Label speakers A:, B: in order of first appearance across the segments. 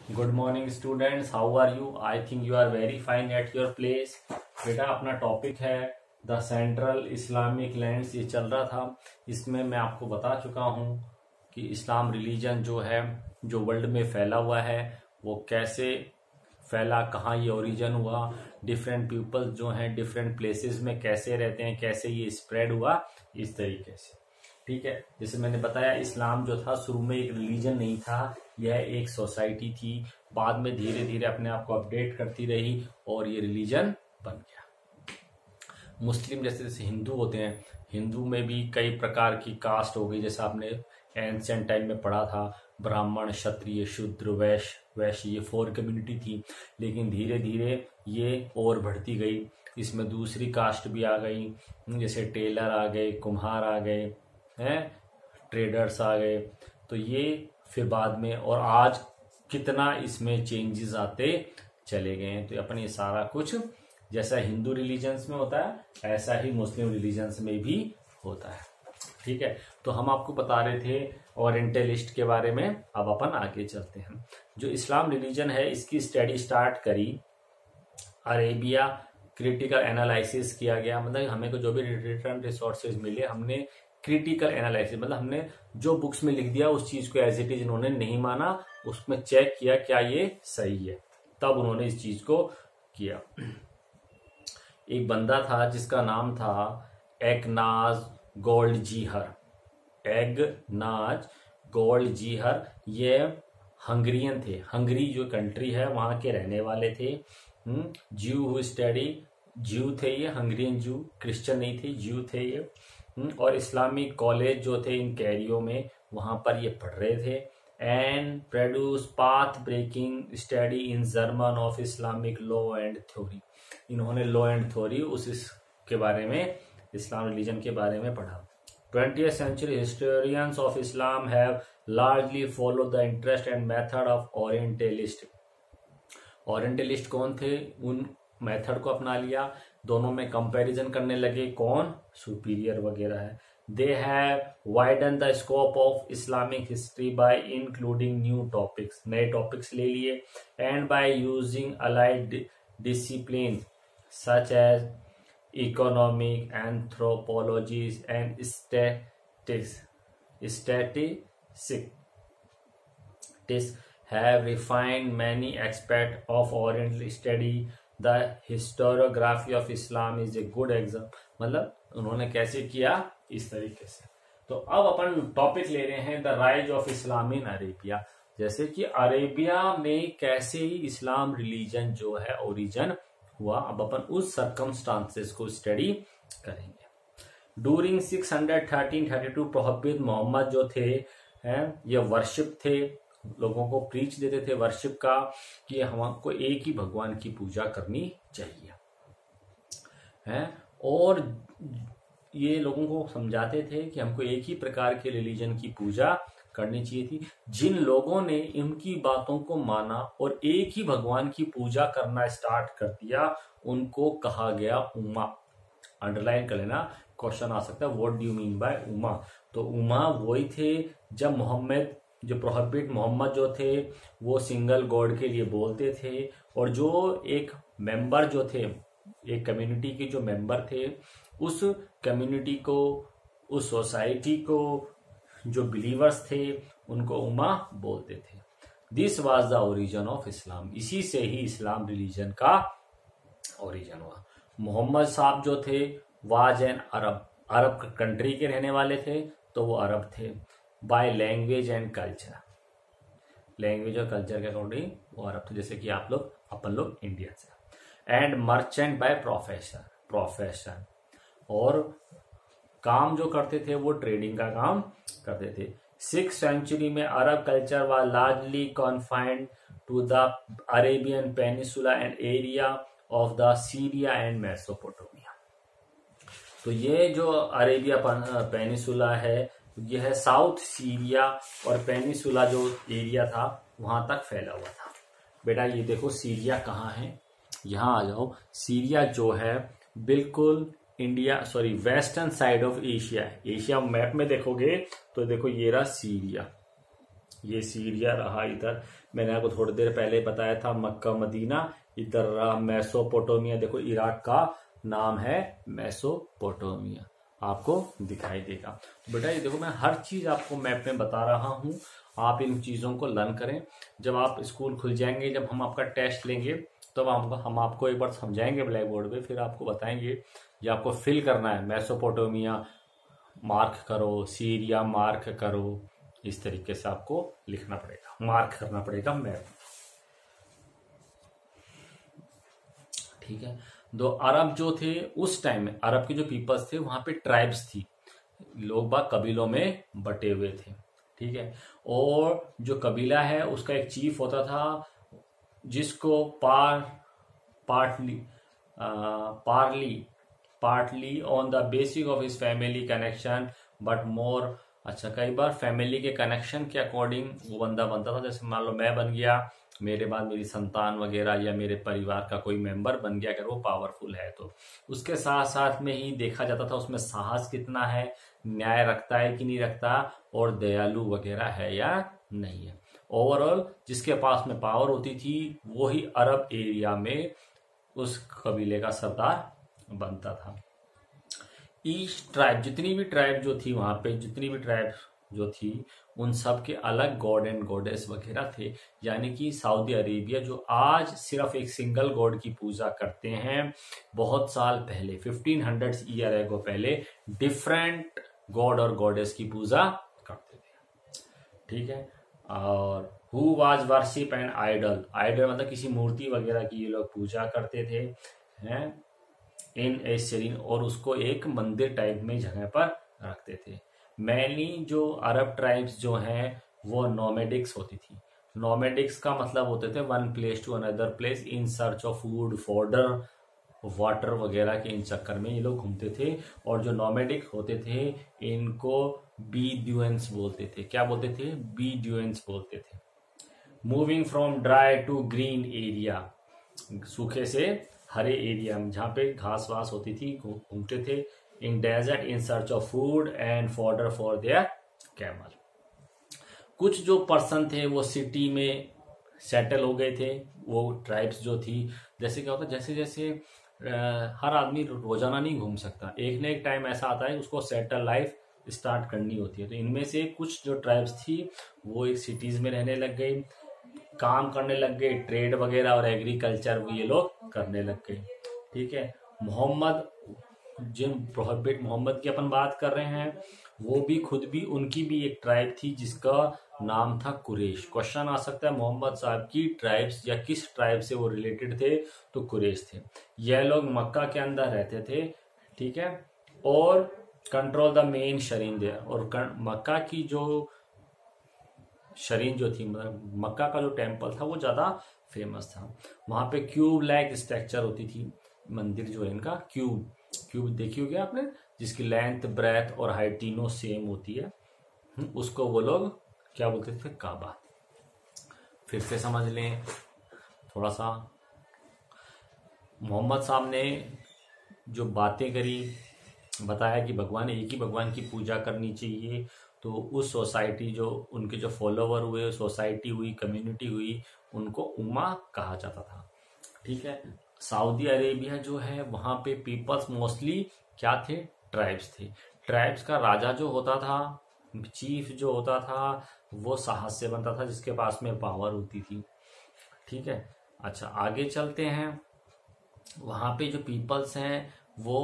A: Good morning students, how are you? I think you are very fine at your place. बेटा अपना topic है the central Islamic lands. ये चल रहा था, इसमें मैं आपको बता चुका हूँ कि इस्लाम रिलीजन जो है, जो वर्ल्ड में फैला हुआ है, वो कैसे फैला, कहाँ ये ओरिजिन हुआ, डिफरेंट पीपल्स जो हैं डिफरेंट प्लेसेस में कैसे रहते हैं, कैसे ये स्प्रेड हुआ, इस तरीके से। ठीक है, जैसे मैंने बताया इस्लाम जो था शुरू में एक रिलीजन नहीं था, यह एक सोसाइटी थी। बाद में धीरे धीरे अपने आप को अपडेट करती रही और ये रिलीजन बन गया। मुस्लिम जैसे जैसे हिंदू होते हैं, हिंदू में भी कई प्रकार की कास्ट हो गई, जैसे आपने एंशिएंट टाइम में पढ़ा था, ब्राह्मण, क्षत्रिय, शूद्र, वैश्य, ये 4 कम्युनिटी थी। लेकिन धीरे धीरे ये और बढ़ती गई, इसमें दूसरी कास्ट भी आ गई, जैसे टेलर आ गए, कुम्हार आ गए हैं, ट्रेडर्स आ गए। तो ये फिर बाद में, और आज कितना इसमें चेंजेस आते चले गए हैं। तो अपन ये सारा कुछ जैसा हिंदू रिलीजन्स में होता है ऐसा ही मुस्लिम रिलीजन्स में भी होता है। ठीक है, तो हम आपको बता रहे थे ओरिएंटलिस्ट के बारे में। अब अपन आगे चलते हैं। जो इस्लाम रिलीजन है इसकी स्टडी स्टार्ट करी अरेबिया, क्रिटिकल एनालिसिस किया गया। मतलब हमें को जो भी रिटर्न रिसोर्सेज मिले, हमने क्रिटिकल एनालिसिस, मतलब हमने जो बुक्स में लिख दिया उस चीज को एज इट इज इन्होंने नहीं माना, उसमें चेक किया क्या ये सही है, तब उन्होंने इस चीज को किया। एक बंदा था जिसका नाम था एगनाज गोल्डजीहर। एगनाज गोल्डजीहर, ये हंगरियन थे। हंगरी जो कंट्री है वहां के रहने वाले थे। ज्यू हु स्टडी, ज्यू थे ये, हंगरियन ज्यू, क्रिश्चियन नहीं थे, ज्यू थे ये। और इस्लामिक कॉलेज जो थे इन कैरियो में, वहां पर ये पढ़ रहे थे। And produce path breaking study in German of Islamic law and theory. इन्होंने लॉ एंड थ्योरी उसके बारे में, इस्लाम रिलीजन के बारे में पढ़ा। 20th century historians of Islam have largely followed the interest and method of Orientalist. Orientalist कौन थे? उन मेथड को अपना लिया, दोनों में कंपैरिजन करने लगे कौन सुपीरियर वगैरह है। They have widen the scope of Islamic history by including new topics, नए टॉपिक्स ले लिए, and by using allied discipline such as economic, anthropologies and statistics have refined many aspects of Oriental study. The historiography of Islam is a good example. मतलब उन्होंने कैसे किया, इस तरीके से। तो अब अपन टॉपिक ले रहे हैं the rise of Islam in Arabia. जैसे कि अरेबिया में कैसे ही इस्लाम रिलीजन जो है ओरिजिन हुआ, अब अपन उस सर्कमस्टांसेस को स्टडी करेंगे। डूरिंग 613-32 प्रोहिबिट मोहम्मद जो थे हैं, ये वर्शिप थे, लोगों को प्रीच देते थे वर्शिप का, कि हमको एक ही भगवान की पूजा करनी चाहिए है। और ये लोगों को समझाते थे कि हमको एक ही प्रकार के रिलीजन की पूजा करनी चाहिए थी। जिन लोगों ने इनकी बातों को माना और एक ही भगवान की पूजा करना स्टार्ट कर दिया, उनको कहा गया उम्मा। अंडरलाइन कर लेना, क्वेश्चन आ सकता है what do you mean by उम्मा। तो उम्मा वही थे जब मोहम्मद, जो प्रोहिबिट मोहम्मद जो थे वो सिंगल गॉड के लिए बोलते थे, और जो एक मेंबर जो थे, एक कम्युनिटी के जो मेंबर थे, उस कम्युनिटी को, उस सोसाइटी को, जो बिलीवर्स थे उनको उम्मा बोलते थे। This was the origin of Islam. इसी से ही इस्लाम रिलीजन का ओरिजिन हुआ। मोहम्मद साहब जो थे वाज एन अरब कंट्री के रहने वाले थे, तो वो अरब थे। By language and culture, language और कल्चर के अकॉर्डिंग वो अरब थे, जैसे कि आप लोग, अपन लोग इंडियन से। एंड मर्चेंट बाय प्रोफेशन, और काम जो करते थे वो ट्रेडिंग का काम करते थे। 6th सेंचुरी में Arab culture was largely confined to the Arabian peninsula and area of the Syria and Mesopotamia. तो ये जो अरेबिया पेनिसुला है, यह है साउथ सीरिया, और पेनिसुला जो एरिया था वहां तक फैला हुआ था। बेटा ये देखो सीरिया कहाँ है, यहाँ आ जाओ। सीरिया जो है बिल्कुल India, sorry western side of Asia है। एशिया मैप में देखोगे तो देखो ये रहा सीरिया, ये सीरिया रहा इधर, मैंने आपको थोड़ी देर पहले बताया था मक्का मदीना, इधर रहा मेसोपोटामिया, देखो इराक का नाम है मेसोपोटामिया, आपको दिखाई देगा। तो बेटा ये देखो मैं हर चीज आपको मैप में बता रहा हूँ, आप इन चीजों को लर्न करें। जब आप स्कूल खुल जाएंगे, जब हम आपका टेस्ट लेंगे, तब हम आपको एक बार समझाएंगे ब्लैक बोर्ड पे, फिर आपको बताएंगे ये आपको फिल करना है, मेसोपोटामिया मार्क करो, सीरिया मार्क करो, इस तरीके से आपको लिखना पड़ेगा, मार्क करना पड़ेगा मैप। ठीक है। दो अरब जो थे उस टाइम में, अरब के जो पीपल्स थे वहां पे ट्राइब्स थी, लोग बाग कबीलों में बटे हुए थे। ठीक है। और जो कबीला है उसका एक चीफ होता था, जिसको partly on the basis of his family connection but more, अच्छा कई बार फैमिली के कनेक्शन के अकॉर्डिंग वो बंदा बनता था। जैसे मान लो मैं बन गया, मेरे बाद मेरी संतान वगैरह या मेरे परिवार का कोई मेंबर बन गया, अगर वो पावरफुल है तो उसके साथ साथ में ही देखा जाता था उसमें साहस कितना है, न्याय रखता है कि नहीं रखता, और दयालु वगैरह है या नहीं है। ओवरऑल जिसके पास में पावर होती थी वो ही अरब एरिया में उस कबीले का सरदार बनता था। ईच ट्राइब, जितनी भी ट्राइब जो थी वहां पे, जितनी भी ट्राइब जो थी उन सब के अलग गॉड एंड गॉडेस वगैरह थे। यानी कि सऊदी अरेबिया जो आज सिर्फ एक सिंगल गॉड की पूजा करते हैं, बहुत साल पहले 1500 ईयर एगो पहले डिफरेंट गॉड और गॉडेस की पूजा करते थे। ठीक है। और who was worship and idol, idol मतलब किसी मूर्ति वगैरह की ये लोग पूजा करते थे हैं इन ए शरीन, और उसको एक मंदिर टाइप में जगह पर रखते थे। मेनली जो अरब ट्राइब्स जो हैं वो नोमेडिक्स होती थी। नोमेडिक्स का मतलब होते थे one place to another place in search of food, fodder, water वगैरह के इन चक्कर में ये लोग घूमते थे। और जो नोमेडिक होते थे इनको बीड्यूएंस बोलते थे। क्या बोलते थे? बीड्यूएंस बोलते थे। Moving from dry to green area, सूखे से हरे एरिया में जहाँ पे घास वास होती थी घूमते थे। In desert in search of food and fodder for their camel. कुछ जो पर्सन थे वो सिटी में सेटल हो गए थे, वो ट्राइब्स जो थी। जैसे क्या होता है, जैसे जैसे हर आदमी रोजाना नहीं घूम सकता, एक न एक टाइम ऐसा आता है उसको सेटल लाइफ स्टार्ट करनी होती है। तो इनमें से कुछ जो ट्राइब्स थी वो एक सिटीज में रहने लग गई, काम करने लग गए, ट्रेड वगैरह और एग्रीकल्चर भी ये लोग करने लग गए। ठीक है। मोहम्मद, जिन प्रोहिबिट मोहम्मद की अपन बात कर रहे हैं, वो भी खुद भी, उनकी भी एक ट्राइब थी जिसका नाम था कुरैश। क्वेश्चन आ सकता है मोहम्मद साहब की ट्राइब्स या किस ट्राइब से वो रिलेटेड थे, तो कुरैश थे। यह लोग मक्का के अंदर रहते थे। ठीक है। और control the main shrine there, और मक्का की जो शरीन जो थी, मतलब मक्का का जो टेम्पल था वो ज्यादा फेमस था। वहां पे क्यूब लाइक स्ट्रक्चर होती थी, मंदिर जो है इनका क्यूब देखी होगी आपने, जिसकी लेंथ ब्रेथ और हाइट तीनों सेम होती है। उसको वो लोग क्या बोलते थे? काबा। फिर से समझ लें थोड़ा सा। मोहम्मद साहब ने जो बातें करी, बताया कि भगवान, एक ही भगवान की पूजा करनी चाहिए, तो उस सोसाइटी, जो उनके जो फॉलोवर हुए, सोसाइटी हुई, कम्युनिटी हुई, उनको उम्मा कहा जाता था। ठीक है। सऊदी अरेबिया जो है वहां पे पीपल्स मोस्टली क्या थे? ट्राइब्स थे। ट्राइब्स का राजा जो होता था, चीफ जो होता था, वो साहस से बनता था, जिसके पास में पावर होती थी। ठीक है। अच्छा आगे चलते हैं। वहां पे जो पीपल्स हैं वो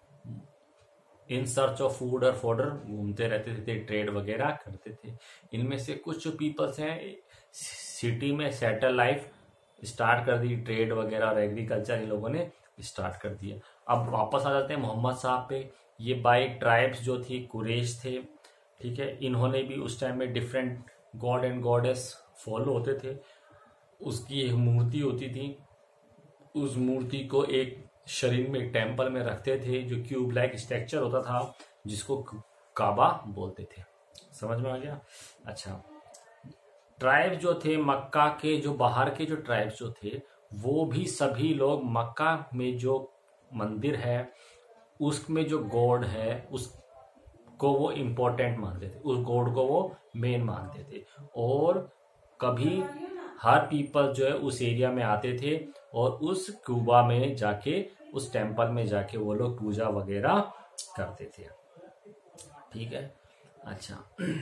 A: इन सर्च ऑफ फूड और फॉडर घूमते रहते थे, ट्रेड वगैरह करते थे। इनमें से कुछ जो पीपल्स हैं सिटी में सेटल लाइफ स्टार्ट कर दी, ट्रेड वगैरह और एग्रीकल्चर इन लोगों ने स्टार्ट कर दिया। अब वापस आ जाते हैं मोहम्मद साहब पे। ये बाई ट्राइब्स जो थी कुरैश थे। ठीक है। इन्होंने भी उस टाइम में different god and goddess follow होते थे। उसकी एक मूर्ति होती थी, उस मूर्ति को एक शरीर में, टेम्पल में रखते थे, जो क्यूब लाइक स्ट्रक्चर होता था, जिसको काबा बोलते थे। समझ में आ गया? अच्छा, ट्राइब जो थे मक्का के, जो बाहर के जो ट्राइब्स जो थे, वो भी सभी लोग मक्का में जो मंदिर है उसमें जो गॉड है, को वो इम्पोर्टेंट मानते थे, उस गॉड को वो मेन मानते थे। और कभी हर पीपल जो है उस एरिया में आते थे और उस क्यूबा में जाके, उस टेम्पल में जाके वो लोग पूजा वगैरह करते थे। ठीक है, अच्छा।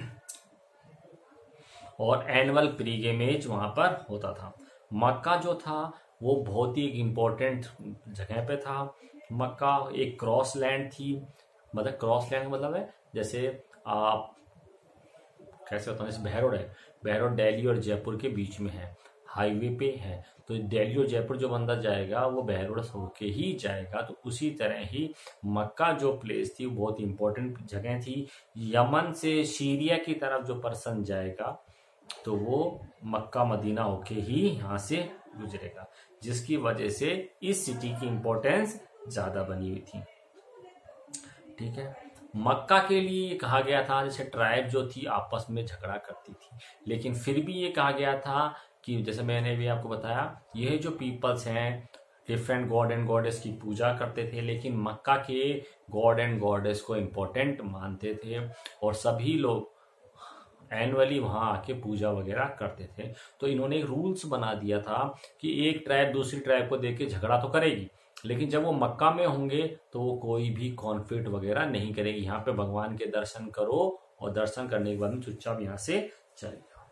A: और एनुअल पिलग्रिमेज वहां पर होता था। मक्का जो था वो बहुत ही इम्पोर्टेंट जगह पे था। मक्का एक क्रॉस लैंड थी, मतलब क्रॉस लैंड मतलब है जैसे आप कैसे होता है, जैसे बहरोड है, बहरोड दिल्ली और जयपुर के बीच में है, हाईवे पे है, तो दिल्ली और जयपुर जो बंदा जाएगा वो बहरोड होके ही जाएगा। तो उसी तरह ही मक्का जो प्लेस थी वो बहुत इंपॉर्टेंट जगह थी। यमन से सीरिया की तरफ जो पर्सन जाएगा तो वो मक्का मदीना होके ही यहाँ से गुजरेगा, जिसकी वजह से इस सिटी की इंपॉर्टेंस ज्यादा बनी हुई थी। ठीक है, मक्का के लिए कहा गया था, जैसे ट्राइब जो थी आपस में झगड़ा करती थी, लेकिन फिर भी ये कहा गया था कि जैसे मैंने भी आपको बताया, यह जो पीपल्स हैं डिफरेंट गॉड एंड गॉडेस की पूजा करते थे, लेकिन मक्का के गॉड एंड गॉडेस को इम्पोर्टेंट मानते थे और सभी लोग एनुअली वहां आके पूजा वगैरह करते थे। तो इन्होंने एक रूल्स बना दिया था कि एक ट्राइब दूसरी ट्राइब को देख के झगड़ा तो करेगी, लेकिन जब वो मक्का में होंगे तो वो कोई भी कॉन्फ्लिक्ट वगैरह नहीं करेगी। यहाँ पे भगवान के दर्शन करो और दर्शन करने के बाद में चुपचाप यहाँ से चले जाओ।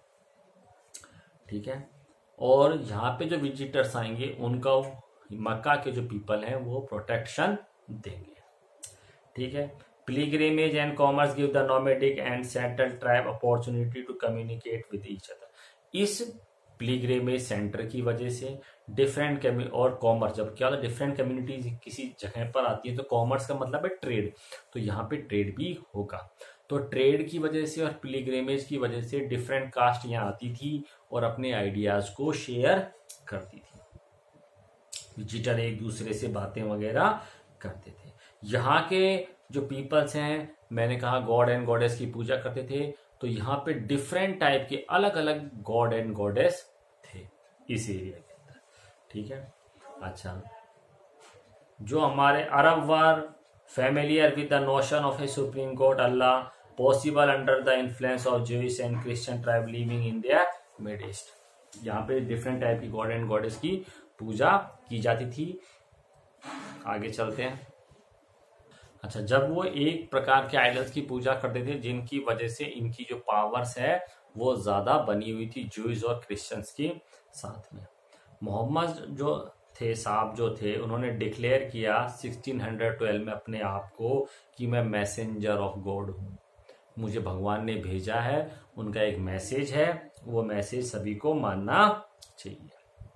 A: ठीक है, और यहाँ पे जो विजिटर्स आएंगे उनका मक्का के जो पीपल हैं वो प्रोटेक्शन देंगे। ठीक है, pilgrimage and commerce give the nomadic and settled tribe opportunity to communicate with each other। इस पिलग्रिमेज सेंटर की वजह से डिफरेंट और कॉमर्स, जब क्या होता है डिफरेंट कम्युनिटीज किसी जगह पर आती है तो कॉमर्स का मतलब है ट्रेड, तो यहाँ पे ट्रेड भी होगा। तो ट्रेड की वजह से और पिलग्रिमेज की वजह से डिफरेंट कास्ट यहाँ आती थी और अपने आइडियाज को शेयर करती थी। विजिटर एक दूसरे से बातें वगैरह करते थे। यहाँ के जो पीपल्स हैं, मैंने कहा गॉड एंड गॉडेस की पूजा करते थे, तो यहाँ पे डिफरेंट टाइप के अलग अलग गॉड एंड गॉडेस थे इस एरिया के अंदर। ठीक है, अच्छा, जो हमारे Arab were familiar with the notion of a supreme god Allah possible under the influence of Jewish and Christian tribe living in their Mid East. यहाँ पे डिफरेंट टाइप की गॉड एंड गॉडेस की पूजा की जाती थी। आगे चलते हैं। अच्छा, जब वो एक प्रकार के आइडल्स की पूजा करते थे जिनकी वजह से इनकी जो पावर्स है वो ज्यादा बनी हुई थी ज्यूज और क्रिश्चियंस के साथ में। मोहम्मद जो थे साहब जो थे, उन्होंने डिक्लेयर किया 1612 में अपने आप को कि मैं मैसेंजर ऑफ गॉड हूँ, मुझे भगवान ने भेजा है, उनका एक मैसेज है, वो मैसेज सभी को मानना चाहिए।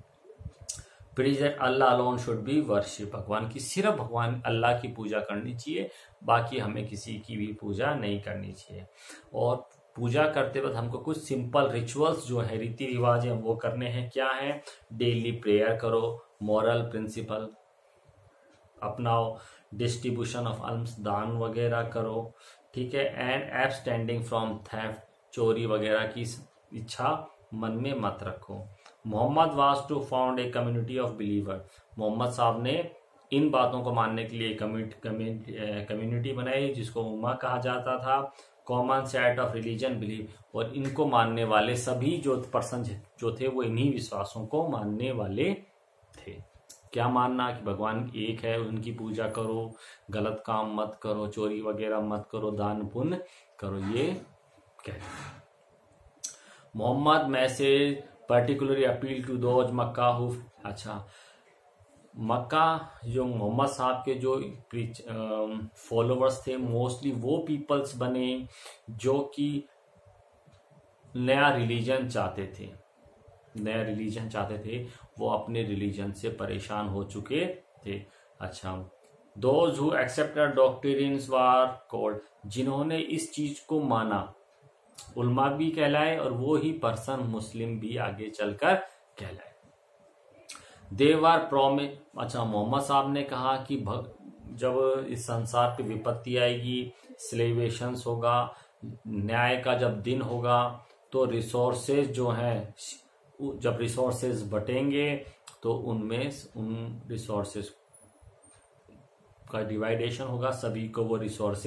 A: Allah alone should be worship, भगवान की सिर्फ भगवान अल्लाह की पूजा करनी चाहिए, बाकी हमें किसी की भी पूजा नहीं करनी चाहिए। और पूजा करते वक्त हमको कुछ सिंपल रिचुअल्स जो है, रीति रिवाज है, वो करने हैं। क्या है? डेली प्रेयर करो, मॉरल प्रिंसिपल अपनाओ, डिस्ट्रीब्यूशन ऑफ अल्म्स दान वगैरह करो। ठीक है, एंड एब्सटेंडिंग फ्रॉम थेफ्ट, चोरी वगैरह की इच्छा मन में मत रखो। Muhammad was to found a community of believer, Muhammad साहब ने इन बातों को मानने के लिए कम्युनिटी बनाई जिसको उम्मा कहा जाता था। Common set of religion believe, और इनको मानने वाले सभी जो पर्सन जो थे वो इन्हीं विश्वासों को मानने वाले थे। क्या मानना? कि भगवान एक है, उनकी पूजा करो, गलत काम मत करो, चोरी वगैरह मत करो, दान पुण्य करो, ये कहते हैं। Muhammad message particularly appeal to those Mecca who, अच्छा, मक्का जो मोहम्मद साहब के जो फॉलोवर्स थे मोस्टली वो पीपल्स बने जो कि नया रिलीजन चाहते थे, नया रिलीजन चाहते थे, वो अपने रिलीजन से परेशान हो चुके थे। अच्छा, those who accepted doctrines were called, जिन्होंने इस चीज को माना उलमा भी कहलाए और वो ही पर्सन मुस्लिम भी आगे चलकर कहलाए। देवर प्रोमिस, अच्छा, मोहम्मद साहब ने कहा कि जब इस संसार पे विपत्ति आएगी, स्लेवेशंस होगा, न्याय का जब दिन होगा, तो रिसोर्सेज जो हैं, जब रिसोर्सेज बटेंगे तो उनमें उन रिसोर्सेज का डिवाइडेशन होगा, सभी को वो रिसोर्सेज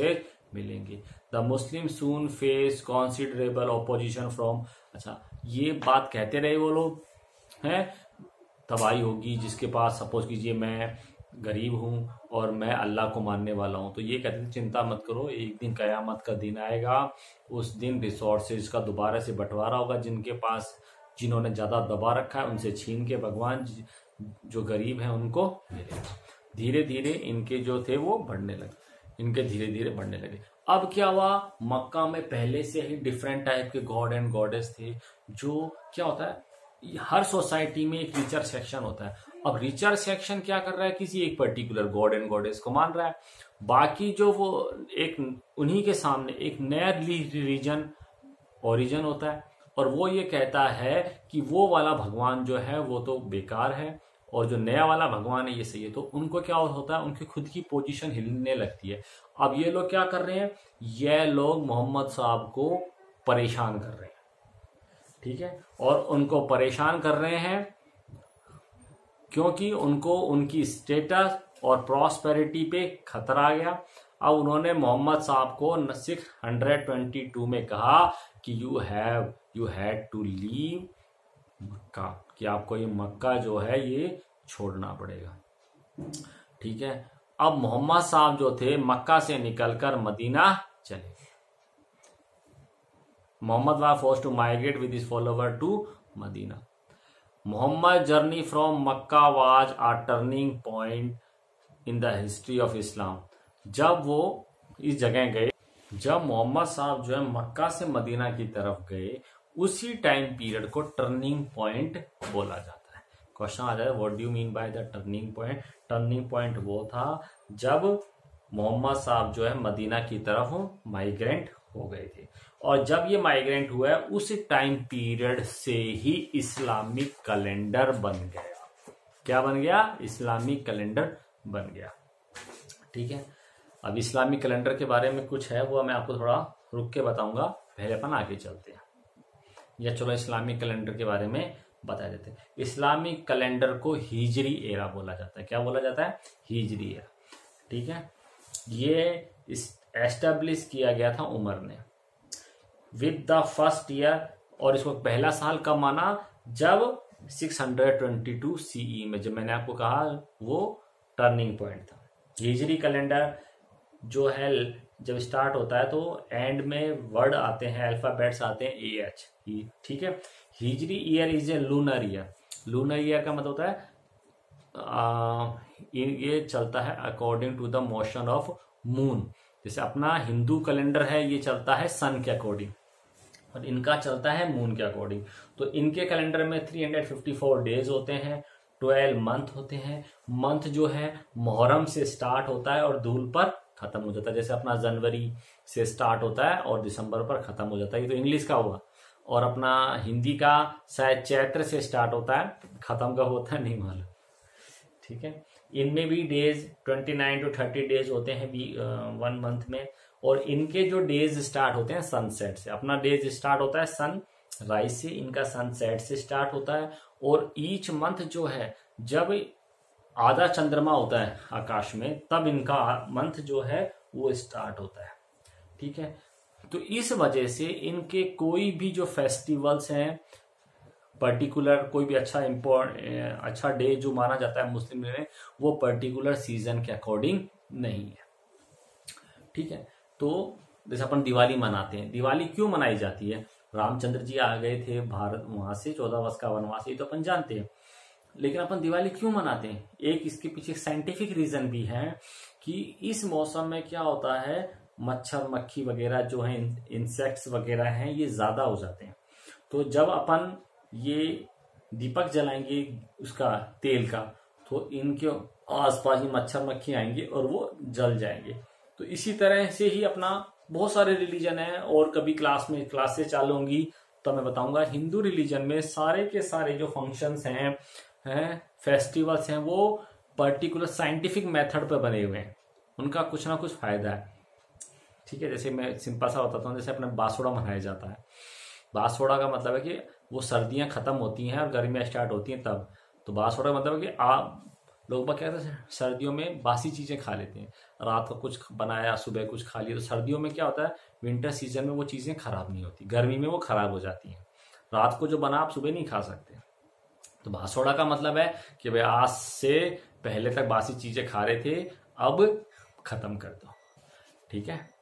A: मिलेंगे। The Muslim soon face considerable opposition from, अच्छा ये बात कहते रहे वो लोग हैं, तबाही होगी जिसके पास, सपोज कीजिए मैं गरीब हूं और मैं अल्लाह को मानने वाला हूं, तो ये कहते थे चिंता मत करो, एक दिन कयामत का दिन आएगा, उस दिन रिसोर्सेज का दोबारा से बंटवारा होगा, जिनके पास, जिन्होंने ज्यादा दबा रखा है उनसे छीन के भगवान जो गरीब हैं उनको मिलेगा। धीरे धीरे इनके जो थे वो बढ़ने लगे, इनके धीरे धीरे बढ़ने लगे। अब क्या हुआ, मक्का में पहले से ही डिफरेंट टाइप के गॉड एंड गॉडेस थे। जो क्या होता है, हर सोसाइटी में एक रिचर सेक्शन होता है। अब रिचर सेक्शन क्या कर रहा है, किसी एक पर्टिकुलर गॉड एंड गॉडेस को मान रहा है, बाकी जो वो एक उन्हीं के सामने एक नया रीजन ओरिजिन होता है और वो ये कहता है कि वो वाला भगवान जो है वो तो बेकार है और जो नया वाला भगवान है ये सही है। तो उनको क्या होता है, उनकी खुद की पोजीशन हिलने लगती है। अब ये लोग क्या कर रहे हैं, ये लोग मोहम्मद साहब को परेशान कर रहे हैं, ठीक है, और उनको परेशान कर रहे हैं क्योंकि उनको उनकी स्टेटस और प्रॉस्पेरिटी पे खतरा आ गया। अब उन्होंने मोहम्मद साहब को 622 में कहा कि you had to leave Mecca, कि आपको ये मक्का जो है ये छोड़ना पड़ेगा, ठीक है। अब मोहम्मद साहब जो थे मक्का से निकलकर मदीना चले। Muhammad was forced to migrate with his follower to Medina. Muhammad journey from Mecca was a turning point in the history of Islam. जब वो इस जगह गए, जब मोहम्मद साहब जो है मक्का से मदीना की तरफ गए, उसी टाइम पीरियड को टर्निंग पॉइंट बोला जाता है। क्वेश्चन आ जाए, what do you mean by the turning point. Turning point वो था जब मोहम्मद साहब जो है मदीना की तरफ माइग्रेंट हो गए थे, और जब ये माइग्रेंट हुआ है उस टाइम पीरियड से ही इस्लामिक कैलेंडर बन गया। क्या बन गया, इस्लामिक कैलेंडर बन गया, ठीक है। अब इस्लामिक कैलेंडर के बारे में कुछ है वो मैं आपको थोड़ा रुक के बताऊंगा, पहले अपन आगे चलते हैं। या चलो इस्लामिक कैलेंडर के बारे में बता देते हैं। इस्लामिक कैलेंडर को हिजरी एरा बोला जाता है। क्या बोला जाता है, हिजरी एरा, ठीक है। ये एस्टेब्लिश किया गया था उमर ने विद द फर्स्ट ईयर, और इसको पहला साल कब माना, जब 622 सीई में, जब मैंने आपको कहा वो टर्निंग पॉइंट था। हिजरी कैलेंडर जो है जब स्टार्ट होता है तो एंड में वर्ड आते हैं, अल्फाबेट्स आते हैं AH, ठीक है। हिजरी year is a lunar year. Lunar year का मतलब होता है ये चलता है according to the motion of moon. जैसे अपना हिंदू कैलेंडर है ये चलता है सन के अकॉर्डिंग और इनका चलता है मून के अकॉर्डिंग। तो इनके कैलेंडर में 354 डेज होते हैं, 12 मंथ होते हैं। मंथ जो है मुहर्रम से स्टार्ट होता है और धूल पर खत्म हो जाता है। जैसे अपना जनवरी से स्टार्ट होता है और दिसंबर पर खत्म हो जाता है, ये तो इंग्लिश का हुआ। और अपना हिंदी का शायद चैत्र से स्टार्ट होता है, खत्म का होता है नहीं मालूम, ठीक है। इनमें भी डेज 29 to 30 डेज होते हैं 1 मंथ में, और इनके जो डेज स्टार्ट होते हैं सनसेट से। अपना डेज स्टार्ट होता है सन राइज से, इनका सनसेट से स्टार्ट होता है। और ईच मंथ जो है जब आधा चंद्रमा होता है आकाश में तब इनका मंथ जो है वो स्टार्ट होता है, ठीक है। तो इस वजह से इनके कोई भी जो फेस्टिवल्स हैं पर्टिकुलर, कोई भी अच्छा डे जो माना जाता है मुस्लिम में, वो पर्टिकुलर सीजन के अकॉर्डिंग नहीं है, ठीक है। तो जैसे अपन दिवाली मनाते हैं, दिवाली क्यों मनाई जाती है, रामचंद्र जी आ गए थे भारत वहां से 14 वर्ष का वनवास, ये तो अपन जानते हैं। लेकिन अपन दिवाली क्यों मनाते हैं, एक इसके पीछे साइंटिफिक रीजन भी है कि इस मौसम में क्या होता है, मच्छर मक्खी वगैरह जो है, इंसेक्ट्स वगैरह हैं, ये ज्यादा हो जाते हैं। तो जब अपन ये दीपक जलाएंगे उसका तेल का, तो इनके आसपास ही मच्छर मक्खी आएंगे और वो जल जाएंगे। तो इसी तरह से ही अपना बहुत सारे रिलीजन है, और कभी क्लासेस चालू होंगी तो मैं बताऊंगा। हिंदू रिलीजन में सारे के सारे जो फंक्शंस हैं फेस्टिवल्स हैं, वो पर्टिकुलर साइंटिफिक मेथड पर बने हुए हैं, उनका कुछ ना कुछ फायदा है, ठीक है। जैसे मैं सिंपल सा बताता हूँ, जैसे अपने बासुड़ा मनाया जाता है। बासुड़ा का मतलब है कि वो सर्दियां खत्म होती हैं और गर्मियां स्टार्ट होती हैं तब, तो बासुड़ा का मतलब है कि लोग बाग क्या करते हैं, सर्दियों में बासी चीजें खा लेते हैं। रात को कुछ बनाया, सुबह कुछ खा लिया। तो सर्दियों में क्या होता है, विंटर सीजन में वो चीजें खराब नहीं होती, गर्मी में वो खराब हो जाती हैं। रात को जो बना आप सुबह नहीं खा सकते। तो बासोड़ा का मतलब है कि भाई आज से पहले तक बासी चीजें खा रहे थे, अब खत्म कर दो। ठीक है।